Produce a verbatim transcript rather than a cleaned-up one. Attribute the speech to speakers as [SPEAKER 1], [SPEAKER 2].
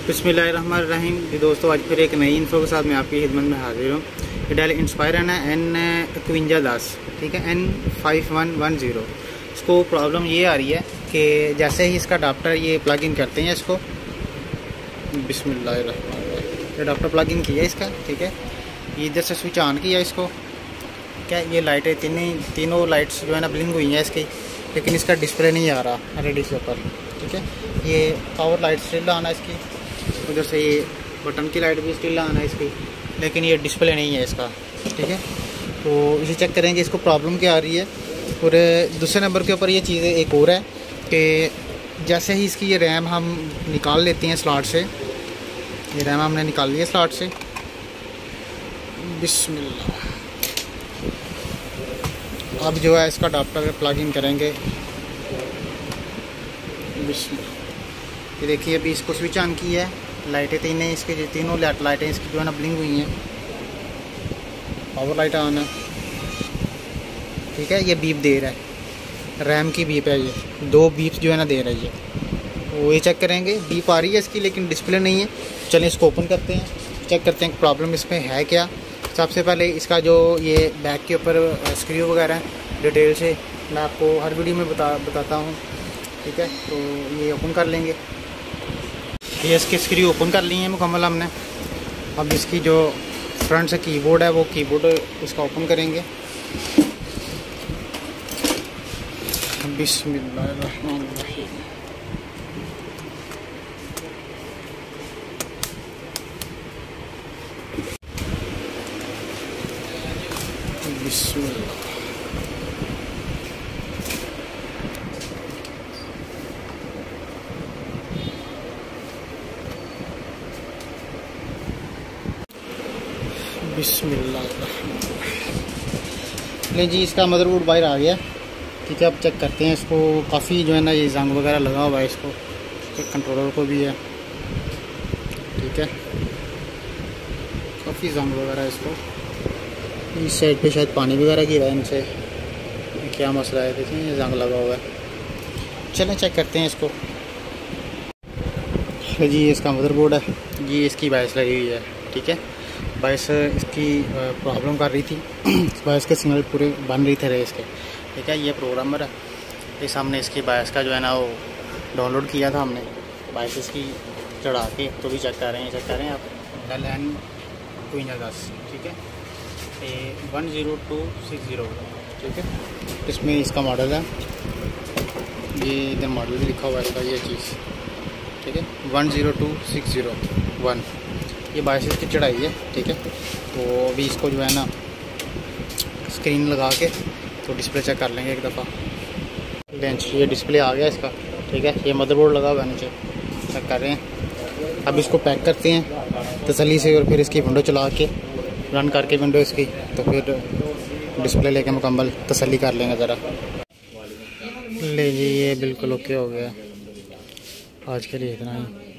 [SPEAKER 1] बिस्मिल्लाहिर्रहमानिर्रहीम जी दोस्तों, आज फिर एक नई इन्फो के साथ मैं आपकी खिदमत में हाजिर हूँ। ये डेल इंस्पायरन है एन इक्वंजा दस, ठीक है, N five one one zero. इसको प्रॉब्लम ये आ रही है कि जैसे ही इसका अडाप्टर ये प्लग इन करते हैं, इसको बिस्मिल्लाहिर्रहमानिर्रहीम अडाप्टर प्लग इन किया इसका, ठीक है, ये इधर से स्विच ऑन किया इसको, क्या ये लाइटें तीनों तीनों लाइट्स जो है ना ब्लिंक हुई हैं इसकी, लेकिन इसका डिस्प्ले नहीं आ रहा एलईडी के ऊपर, ठीक है। ये पावर लाइट स्टिल ऑन है इसकी, उधर से ये बटन की लाइट भी स्टिल ऑन है इसकी, लेकिन ये डिस्प्ले नहीं है इसका, ठीक है। तो इसे चेक करेंगे इसको प्रॉब्लम क्या आ रही है। और दूसरे नंबर के ऊपर ये चीज़ एक और है कि जैसे ही इसकी ये रैम हम निकाल लेते हैं स्लॉट से, ये रैम हमने निकाल ली है स्लॉट से, बिस्मिल्लाह। अब जो है इसका अडाप्टर प्लग इन करेंगे, बिस्मिल्लाह। ये देखिए अभी इसको स्विच ऑन की है, लाइटें तीन हैं इसकी, तीनों लाइटें इसकी जो है ना ब्लिंक हुई हैं, पावर लाइट ऑन है, ठीक है। ये बीप दे रहा है, रैम की बीप है, ये दो बीप जो है ना दे रहा है ये, वो ये चेक करेंगे, बीप आ रही है इसकी लेकिन डिस्प्ले नहीं है। चलिए इसको ओपन करते हैं, चेक करते हैं प्रॉब्लम इसमें है क्या। सबसे पहले इसका जो ये बैक के ऊपर स्क्रू वगैरह है डिटेल से मैं आपको हर वीडियो में बता बताता हूँ, ठीक है। तो ये ओपन कर लेंगे, ये इसके स्क्रू ओपन कर लिए हैं मुकम्मल हमने। अब इसकी जो फ्रंट से कीबोर्ड है वो कीबोर्ड इसका ओपन करेंगे, बिस्मिल्लाहिर्रहमानिर्रहीम। बिस्मिल्लाह। बिस्मिल्लाह। ले जी, इसका मदरबोर्ड बाहर आ गया, ठीक है। अब चेक करते हैं इसको, काफ़ी जो है ना ये जंग वगैरह लगा हुआ है इसको, कंट्रोलर को भी है, ठीक है, काफ़ी जंग वगैरह है इसको। इस साइड पे शायद पानी वगैरह गिरा है इनसे, क्या मसला है, देखिए ये जंग लगा हुआ है। चलें चेक करते हैं इसको। जी ये इसका मदरबोर्ड है, ये इसकी बायस लगी हुई है, ठीक है। बायस इसकी प्रॉब्लम कर रही थी, बायस के सिग्नल पूरे बन रही थे रहे इसके, ठीक है। ये प्रोग्रामर है, इस हमने इसकी बायस का जो है ना वो डाउनलोड किया था हमने, बायस इसकी चढ़ा के, तो भी चेक कर रहे हैं, चेक कर रहे हैं आप, डेल एन इक्वंजा दस, ठीक है, ये one zero two six zero, ठीक है। इसमें इसका मॉडल है, ये इधर मॉडल भी लिखा हुआ है इसका, ये चीज़, ठीक है, one zero two six zero one. ये बाईस की चढ़ाई है, ठीक है। तो अभी इसको जो है ना स्क्रीन लगा के तो डिस्प्ले चेक कर लेंगे एक दफ़ा। लेंस ये डिस्प्ले आ गया इसका, ठीक है। ये मदरबोर्ड लगा हुआ है नीचे, चेक कर रहे हैं। अब इसको पैक करते हैं तसल्ली से, और फिर इसकी विंडो चला के रन करके विंडो इसकी, तो फिर डिस्प्ले लेके मुकम्मल तसल्ली कर लेंगे ज़रा। ले जी, ये बिल्कुल ओके हो गया, आज के लिए इतना ही।